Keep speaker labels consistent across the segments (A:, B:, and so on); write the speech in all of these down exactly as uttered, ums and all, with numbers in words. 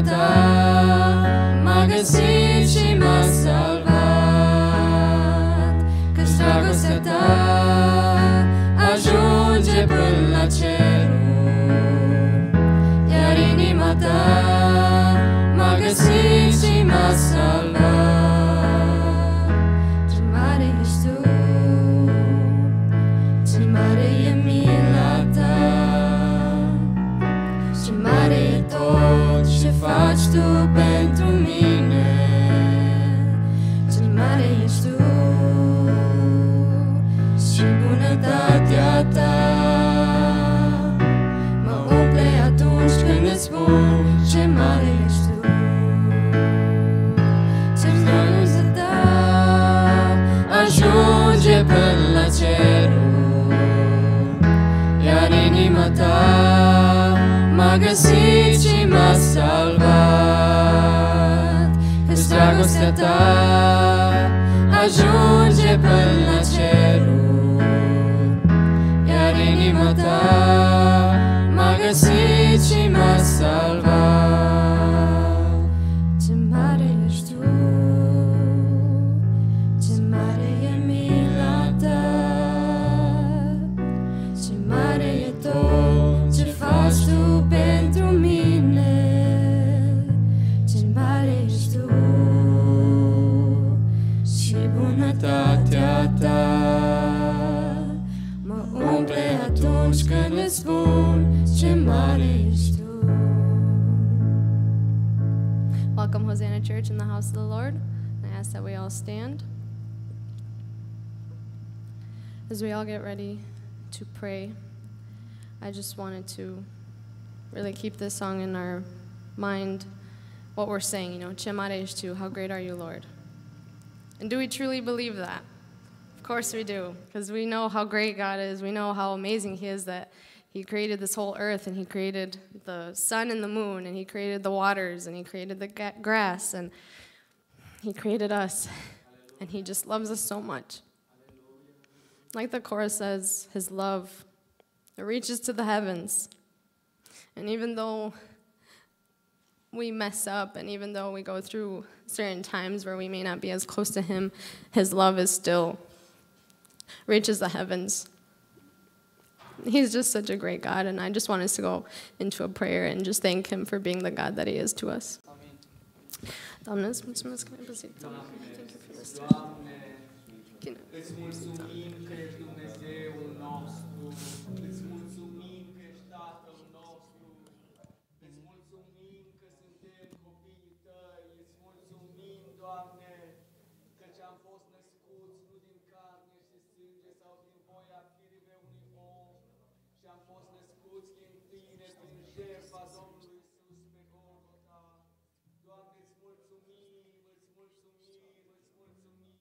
A: inima ta m-a găsit și m-a salvat, căci dragostea ta ajunge până la ceruri, iar inima ta m-a găsit și m-a salvat. Ce mare ești tu, ce mare e mila ta, ce mare e tot ce faci tu pentru mine. Ce mare ești tu și bunătatea ta mă umple atunci când îți spun ce mare ești tu. Ce dragostea ta ajunge până la ceruri, iar inima ta m-a găsit și m-a salvat, căci dragostea ta ajunge până la ceruri, iar inima ta m-a găsit și m-a salvat. Ce mare ești tu, ce mare e mila ta, ce mare e tot ce faci tu pentru mine. Ce mare ești tu și bunătatea ta mă umple atunci când îți spun ce mare ești tu.
B: Welcome, Hosanna Church, in the house of the Lord. I ask that we all stand. As we all get ready to pray, I just wanted to really keep this song in our mind, what we're saying, you know, Ce mare ești tu, how great are you, Lord? And do we truly believe that? Of course we do, because we know how great God is. We know how amazing He is, that He created this whole earth, and He created the sun and the moon, and He created the waters, and He created the grass, and He created us, and He just loves us so much. Like the chorus says, His love, it reaches to the heavens. And even though we mess up, and even though we go through certain times where we may not be as close to Him, His love is still reaches the heavens. He's just such a great God, and I just want us to go into a prayer and just thank Him for being the God that He is to us. Doamne, îți mulțumesc că ne-ai păzit. Thank you for this time.
C: Îți mulțumim că ești Dumnezeul nostru, îți mulțumim că ești Tatăl nostru, îți mulțumim că suntem copiii Tăi, îți mulțumim, Doamne, căci am fost născuți nu din carne și sânge sau din voia firime unui om, și am fost născuți din Tine, prin jertfa Domnului Iisus pe Golgota. Doamne, îți mulțumim, îți mulțumim, îți mulțumim.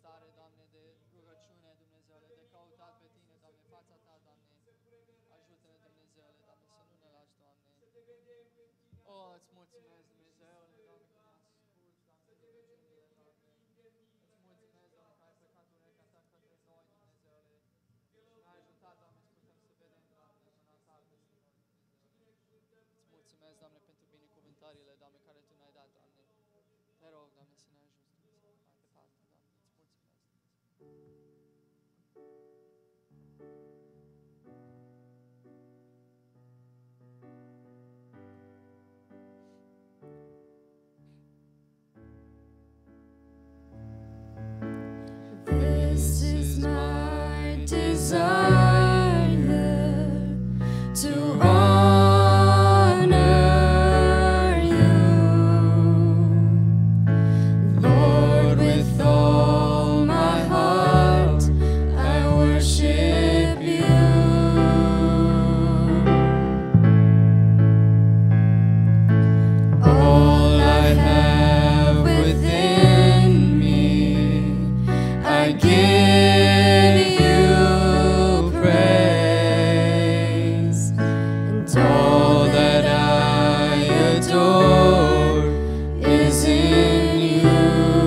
C: stare, Doamne, de rugăciune, Dumnezeule, de căutat pe Tine, Doamne, fața Ta, Doamne. Ajută-ne, Dumnezeule, Doamne, să nu ne lași, Doamne. O, îți mulțumesc, Dumnezeule, Doamne, că ne asculți, Doamne, rugăciunile, Doamne. Îți mulțumesc, Doamne, că ai plecat urechea Ta către noi, Dumnezeule. Și ne-ai ajutat, Doamne, să putem să vedem, Doamne, mâna Ta peste noi, Dumnezeule. Îți mulțumesc, Doamne, pentru binecuvântările, Doamne, care Tu ne-ai dat, Doamne. Te rog, Doamne, să ne ajuți, Dumnezeu, mai departe, Doamne. Îți mulțumesc, Dumnezeu.
A: This is my desire to honor you, Lord, with all my heart I worship you. All I have within me, I give you praise, and all that I adore is in you.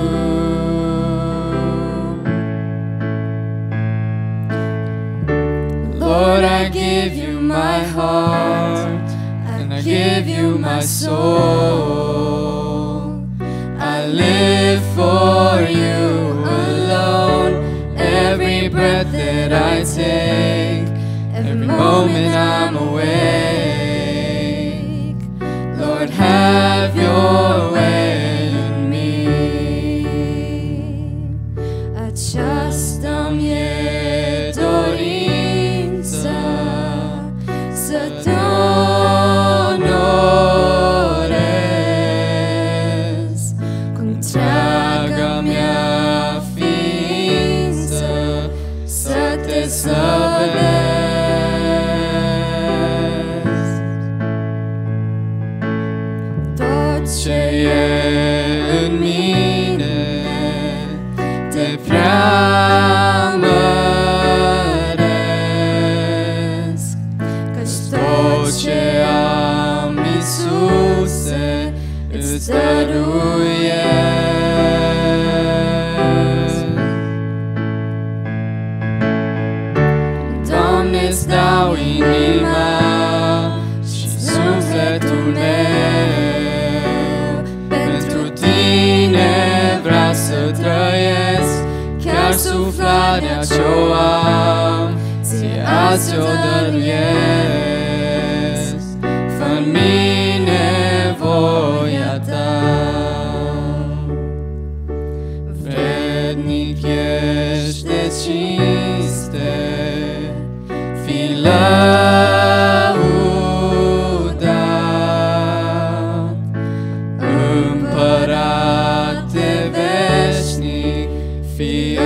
A: Lord, I give you my heart, and I give you my soul. I live for you alone. Every breath that I take, every moment I'm awake, Lord, have your way in me. Aceasta mi-e dorința, să te onorez cu întreaga mea ființă, să te slăvesc. Tot ce e în mine te preamăresc, căci tot ce am, Iisuse, îți dăruiesc. Doamne, îți dau inima și sufletul meu, pentru Tine vreau să trăiesc, chiar suflarea ce-o am, ție azi ți-o dăruiesc. Fă-n mine voia Ta. Vrednic ești de cinste, fii lăudat, Împărate veșnic, fii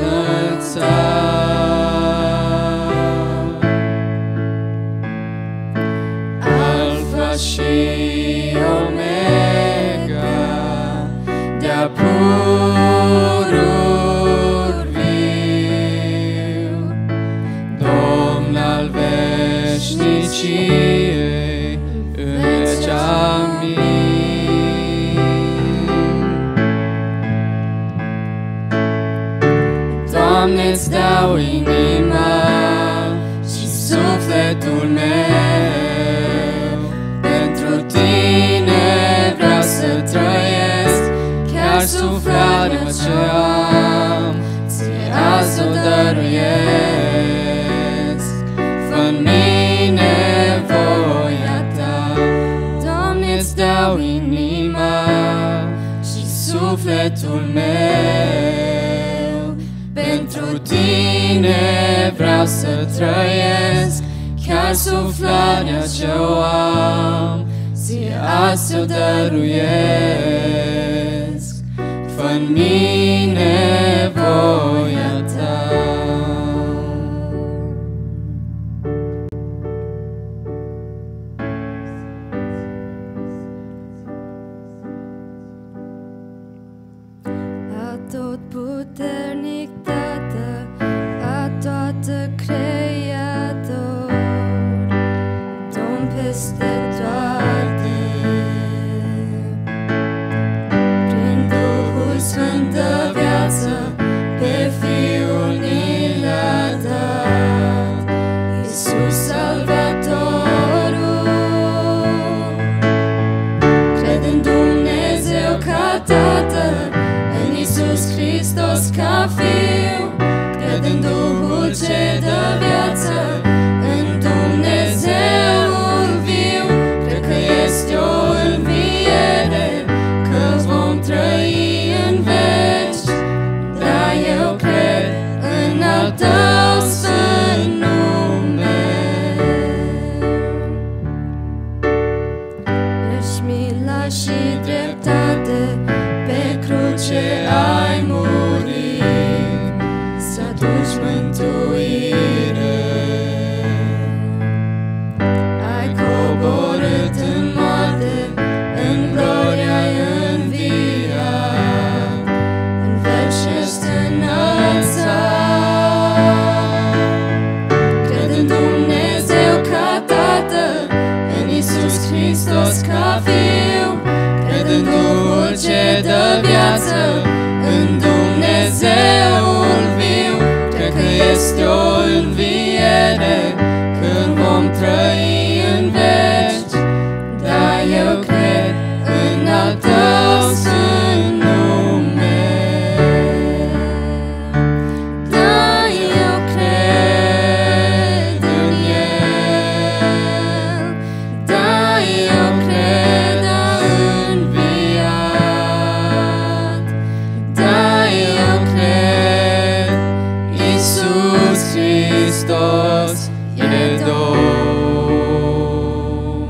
A: înălțat. Alfa și Omega, de-a pururi viu, Domn al veșniciei, îți amin. Doamne, îți dau inima și sufletul meu, pentru Tine vreau să trăiesc, chiar suflarea ce am, ție azi o dăruiesc. Fă-n mine voia Ta. Doamne, îți dau inima și sufletul meu, pentru Tine vreau să trăiesc, chiar suflarea ce-o am, ție azi ți-o dăruiesc. Fă-n mine voia Ta. Atotputernic Tată, în Iisus Hristos ca Fiu, cred în Duhul ce dă viață, în Dumnezeul viu, cred că este o înviere, că vom trăi în veci, dar eu cred în al Tău sfânt nume. Ești mila și dreptate, pe cruce ai murit, să aduci mântuire. Ai coborât în moarte, în gloria ai înviat, în veci ești înălțat. Cred în Dumnezeu ca Tată, în Iisus Hristos ca Fiu, cred în Duhul ce dă viață, în Dumnezeul viu, cred că este o înviere, când vom trăi în veci, dar eu cred în al Tău sfânt nume. Da, eu cred în El, da, eu cred a înviat, da, eu cred, Iisus Hristos e Domn.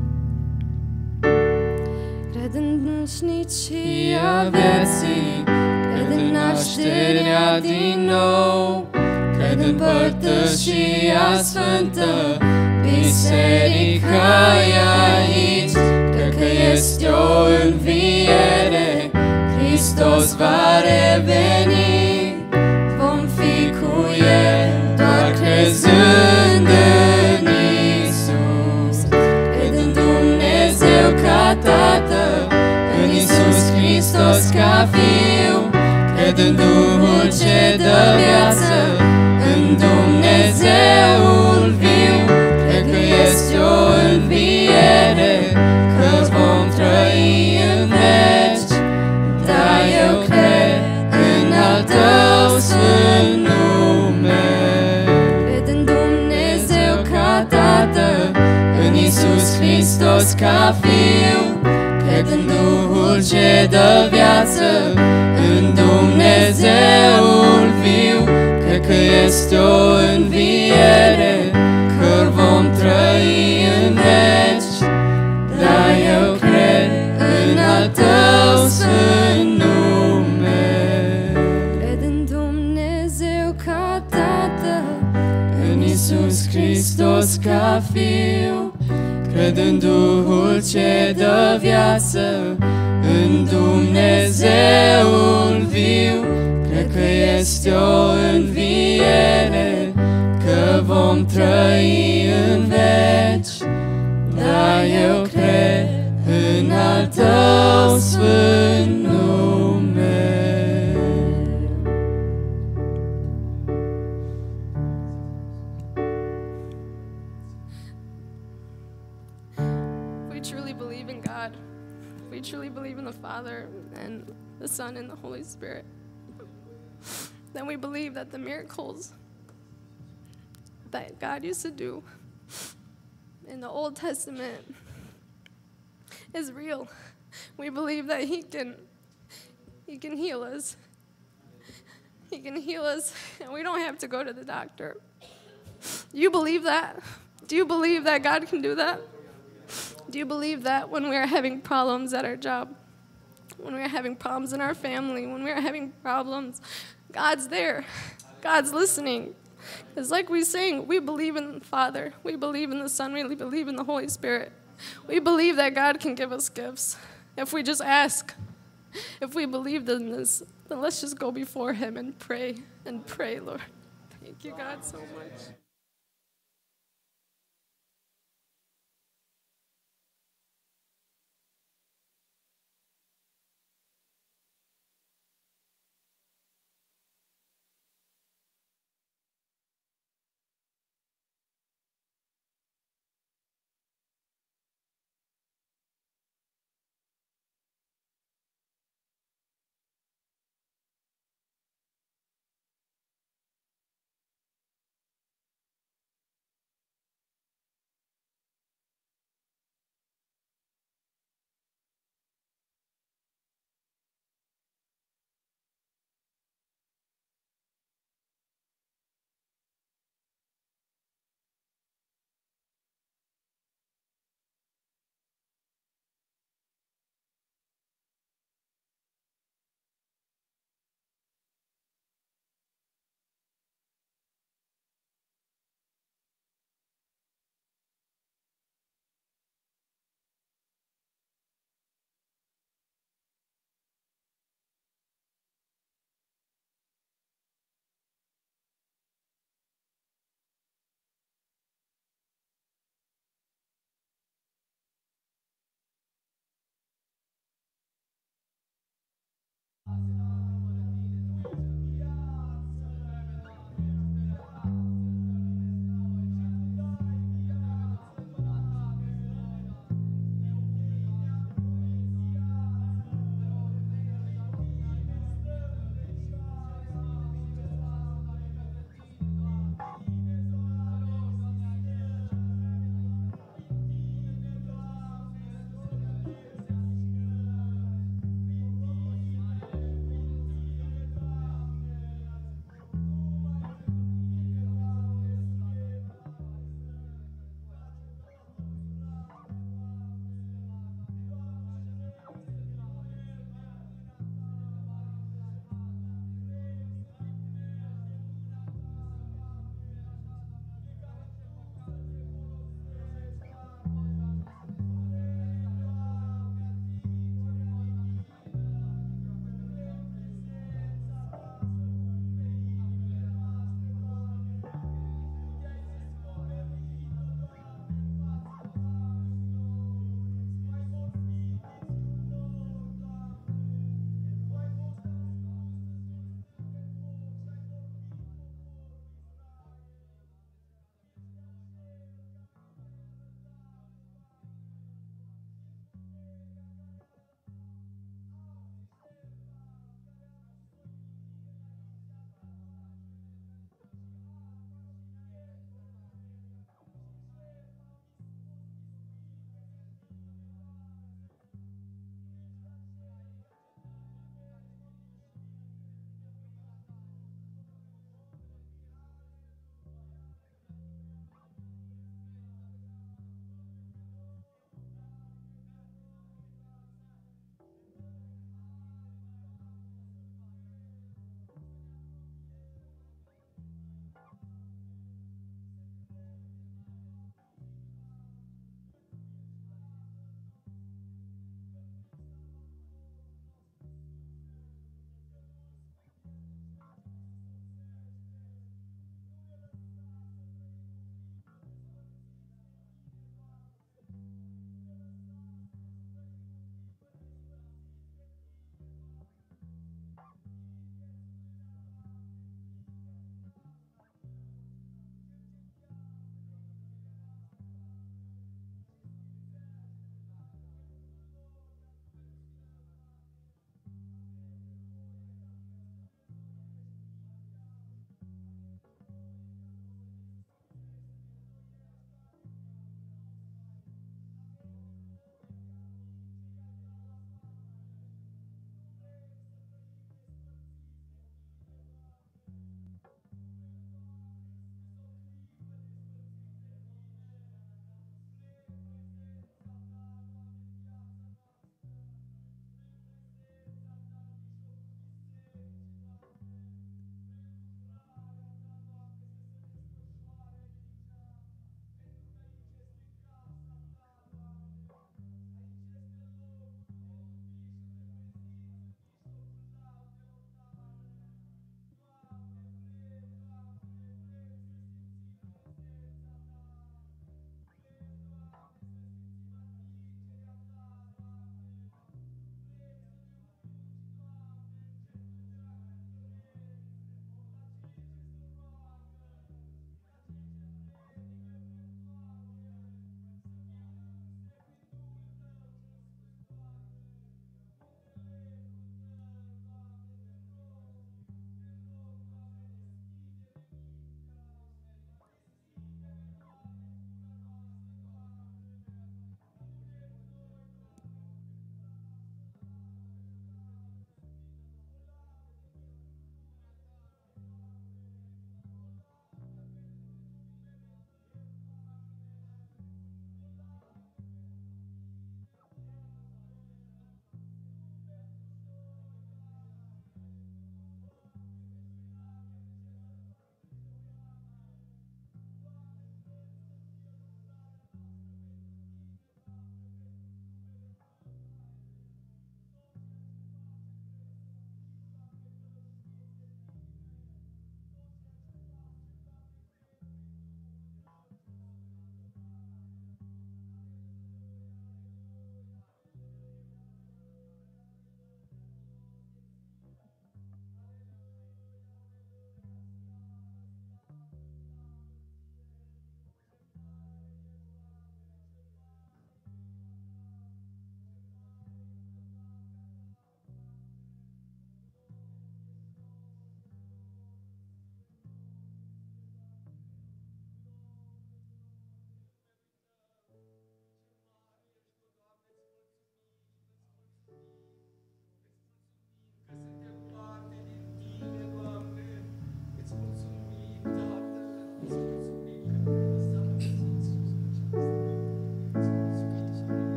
A: Cred în veșnicia vieții, cred în nașterea din nou, cred în părtășia sfântă, biserica e aici, cred că este o înviere, Hristos va reveni, vom fi cu El, doar crezând în Iisus. Cred în Dumnezeu ca Tată, în Iisus Hristos ca Fiu, cred în Duhul ce dă viață, în Dumnezeul viu, cred că este o înviere, că vom trăi în veci, dar eu cred în al Tău sfânt nume. Cred în Dumnezeu ca Tată, în Iisus Hristos ca Fiu, cred în Duhul ce dă viață, în Dumnezeul viu, cred că este o înviere, că vom trăi în veci, dar eu cred în al Tău sfânt nume. Cred în Dumnezeu ca Tată, în Iisus Hristos ca Fiu, cred în Duhul ce dă viață, în Dumnezeul viu, cred că este o înviere, că vom trăi în veci, dar eu cred în al Tău sfânt nume.
B: We truly believe in God. We truly believe in the Father and the Son and the Holy Spirit. Then we believe that the miracles that God used to do in the Old Testament is real. We believe that He can, He can heal us. He can heal us, and we don't have to go to the doctor. Do you believe that? Do you believe that God can do that? Do you believe that when we are having problems at our job, when we are having problems in our family, when we are having problems, God's there. God's listening. It's like we sing, we believe in the Father, we believe in the Son, we believe in the Holy Spirit. We believe that God can give us gifts if we just ask. If we believe in this, then let's just go before Him and pray and pray, Lord. Thank you, God, so much.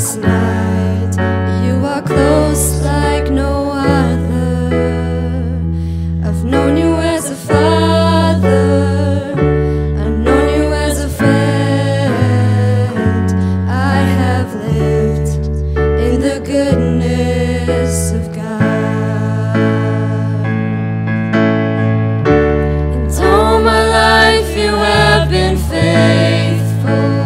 A: this night. You are close like no other. I've known you as a father. I've known you as a friend. I have lived in the goodness of God. And all my life you have been faithful.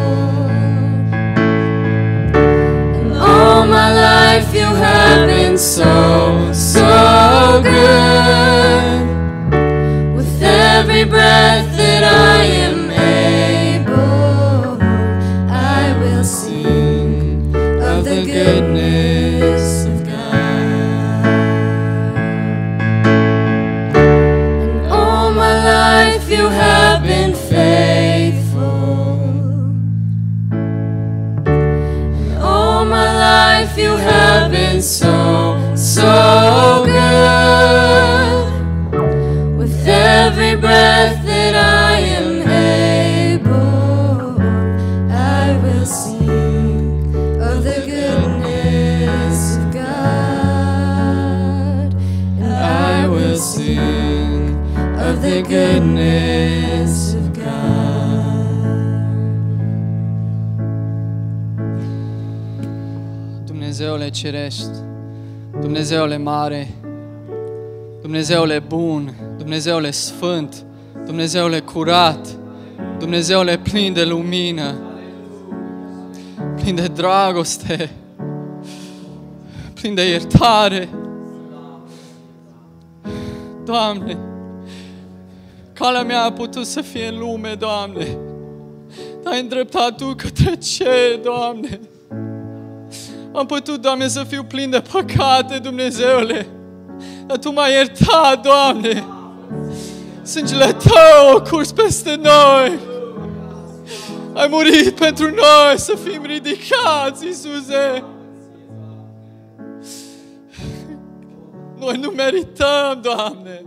A: And all my life you have been so, so good. With every breath that I am able, I will sing of the goodness of God. And all my life you have been faithful. And all my life you have been so, so good. With every breath that I am able, I will sing of the goodness of God. And I will sing of the goodness of God.
D: Dumnezeule cerești, Dumnezeule mare, Dumnezeule bun, Dumnezeule sfânt, Dumnezeule curat, Dumnezeule plin de lumină, plin de dragoste, plin de iertare. Doamne, calea mea a putut să fie în lume, Doamne, dar ai îndreptat Tu către cer, Doamne. Am putut, Doamne, să fiu plin de păcate, Dumnezeule, dar Tu m-ai iertat, Doamne. Sângele Tău a curs peste noi. Ai murit pentru noi să fim ridicați, Iisuse. Noi nu merităm, Doamne.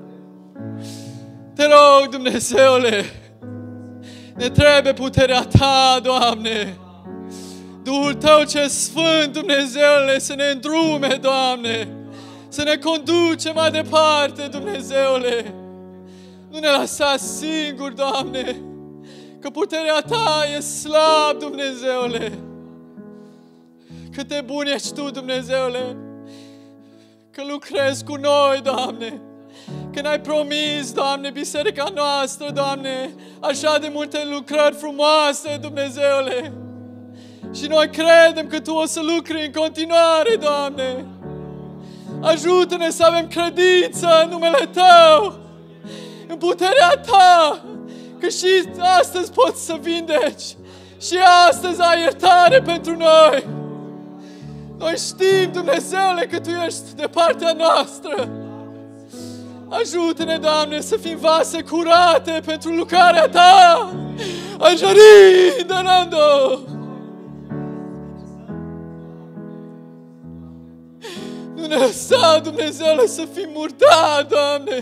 D: Te rog, Dumnezeule, ne trebuie puterea Ta, Doamne. Duhul Tău ce sfânt, Dumnezeule, să ne îndrume, Doamne, să ne conduce mai departe, Dumnezeule. Nu ne lăsa singuri, Doamne, că puterea Ta e slab, Dumnezeule. Cât de bun ești Tu, Dumnezeule, că lucrezi cu noi, Doamne. Că n-ai promis, Doamne, biserica noastră, Doamne, așa de multe lucrări frumoase, Dumnezeule. Și noi credem că Tu o să lucri în continuare, Doamne. Ajută-ne să avem credință în numele Tău, în puterea Ta, că și astăzi poți să vindeci, și astăzi ai iertare pentru noi. Noi știm, Dumnezeule, că Tu ești de partea noastră. Ajută-ne, Doamne, să fim vase curate pentru lucrarea Ta. Ajari, Donando! Nu ne lăsa, Dumnezeule, să fim murdari, Doamne.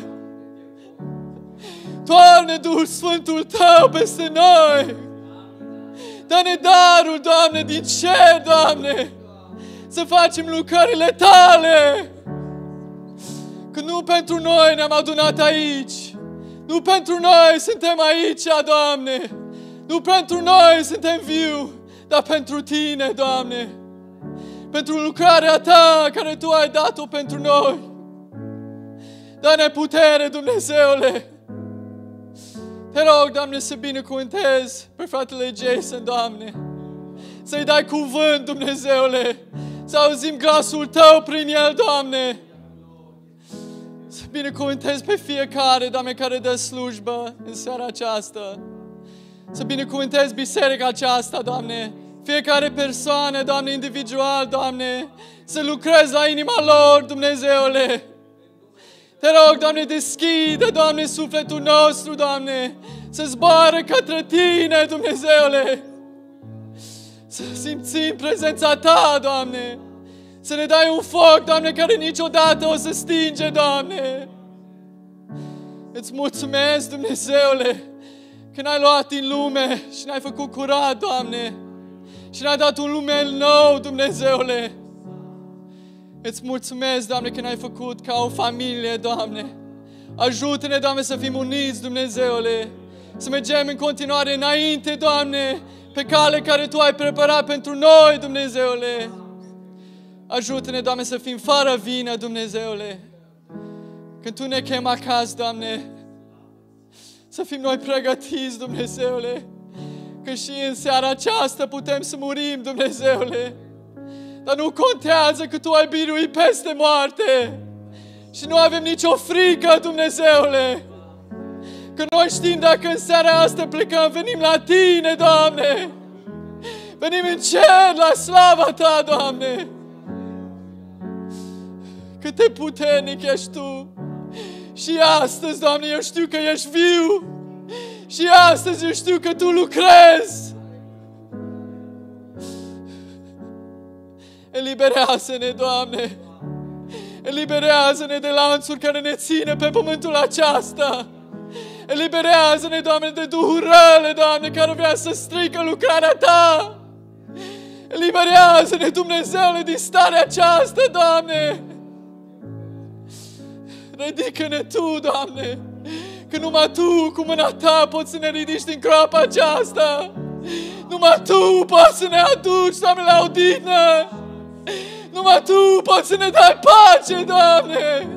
D: Toarne Duhul Sfântul Tău peste noi. Dă-ne darul, Doamne, din cer, Doamne, să facem lucrările Tale. Că nu pentru noi ne-am adunat aici. Nu pentru noi suntem aici, Doamne. Nu pentru noi suntem viu, dar pentru Tine, Doamne. Pentru lucrarea Ta care Tu ai dat-o pentru noi. Dă-ne putere, Dumnezeule. Te rog, Doamne, să binecuvântezi pe fratele Jason, Doamne. Să-i dai cuvânt, Dumnezeule. Să auzim glasul Tău prin el, Doamne. Să binecuvântezi pe fiecare, Doamne, care dă slujbă în seara aceasta. Să binecuvântezi biserica aceasta, Doamne. Fiecare persoană, Doamne, individual, Doamne. Să lucrezi la inima lor, Dumnezeule. Te rog, Doamne, deschide, Doamne, sufletul nostru, Doamne. Să zboare către Tine, Dumnezeule. Să simțim prezența Ta, Doamne. Să ne dai un foc, Doamne, care niciodată o să stinge, Doamne. Îți mulțumesc, Dumnezeule, că n-ai luat din lume și n-ai făcut curat, Doamne. și ne-ai dat un lume nou, Dumnezeule. Îți mulțumesc, Doamne, că ne-ai făcut ca o familie, Doamne. Ajută-ne, Doamne, să fim uniți, Dumnezeule. Să mergem în continuare înainte, Doamne, pe cale care Tu ai preparat pentru noi, Dumnezeule. Ajută-ne, Doamne, să fim fără vină, Dumnezeule. Când Tu ne chemi acasă, Doamne, să fim noi pregătiți, Dumnezeule. Că și în seara aceasta putem să murim, Dumnezeule. Dar nu contează că Tu ai biruit peste moarte. Și nu avem nicio frică, Dumnezeule. Că noi știm dacă în seara asta plecăm, venim la Tine, Doamne. Venim în cer, la slava Ta, Doamne. Cât de puternic ești Tu. Și astăzi, Doamne, eu știu că ești viu. Și astăzi eu știu că Tu lucrezi. Eliberează-ne, Doamne. Eliberează-ne de lanțuri care ne ține pe pământul acesta. Eliberează-ne, Doamne, de duhuri rele, Doamne, care vrea să strică lucrarea Ta. Eliberează-ne, Dumnezeule, din starea aceasta, Doamne. Ridică-ne Tu, Doamne, că numai Tu, cu mâna Ta, poți să ne ridici din groapa aceasta. Numai Tu poți să ne aduci, Doamne, la odihnă. Numai Tu poți să ne dai pace, Doamne.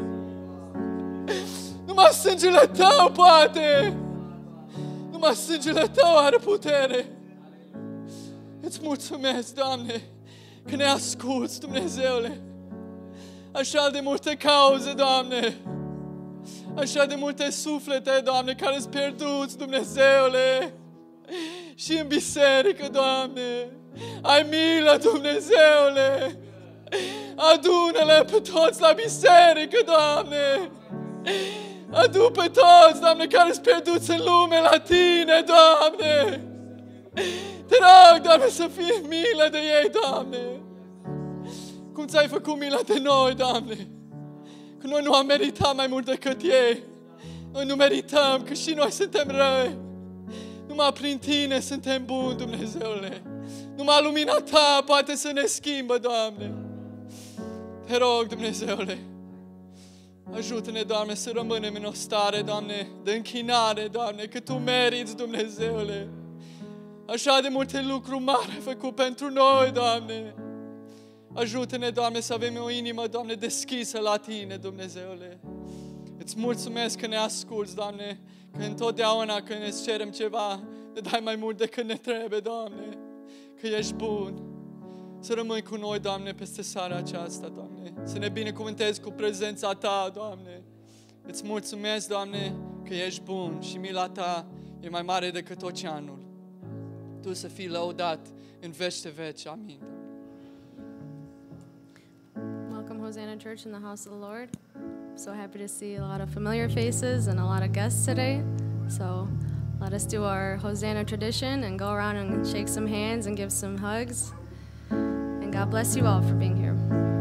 D: Numai sângele Tău poate. Numai sângele Tău are putere. Îți mulțumesc, Doamne, că ne asculți, Dumnezeule. Așa de multe cauze, Doamne. Așa de multe suflete, Doamne, care sunt pierduți, Dumnezeule. Și în biserică, Doamne. Ai milă, Dumnezeule. Adună-le pe toți la biserică, Doamne. Adu pe toți, Doamne, care sunt pierduți în lume la Tine, Doamne. Te rog, Doamne, să fie milă de ei, Doamne. Cum Ți-ai făcut milă de noi, Doamne. Că noi nu am meritat mai mult decât ei. Noi nu merităm, că și noi suntem răi. Numai prin Tine suntem buni, Dumnezeule. Numai lumina Ta poate să ne schimbă, Doamne. Te rog, Dumnezeule, ajută-ne, Doamne, să rămânem în o stare, Doamne, de închinare, Doamne, că Tu meriți, Dumnezeule. Așa de multe lucruri mari ai făcut pentru noi, Doamne. Ajută-ne, Doamne, să avem o inimă, Doamne, deschisă la Tine, Dumnezeule. Îți mulțumesc că ne asculți, Doamne, că întotdeauna când ne cerem ceva, ne dai mai mult decât ne trebuie, Doamne, că ești bun. Să rămâi cu noi, Doamne, peste seara aceasta, Doamne. Să ne binecuvântezi cu prezența Ta, Doamne. Îți mulțumesc, Doamne, că ești bun și mila Ta e mai mare decât oceanul. Tu să fii lăudat în veci de veci. Amin.
B: Welcome, Hosanna Church, in the house of the Lord. I'm so happy to see a lot of familiar faces and a lot of guests today. So let us do our Hosanna tradition and go around and shake some hands and give some hugs. And God bless you all for being here.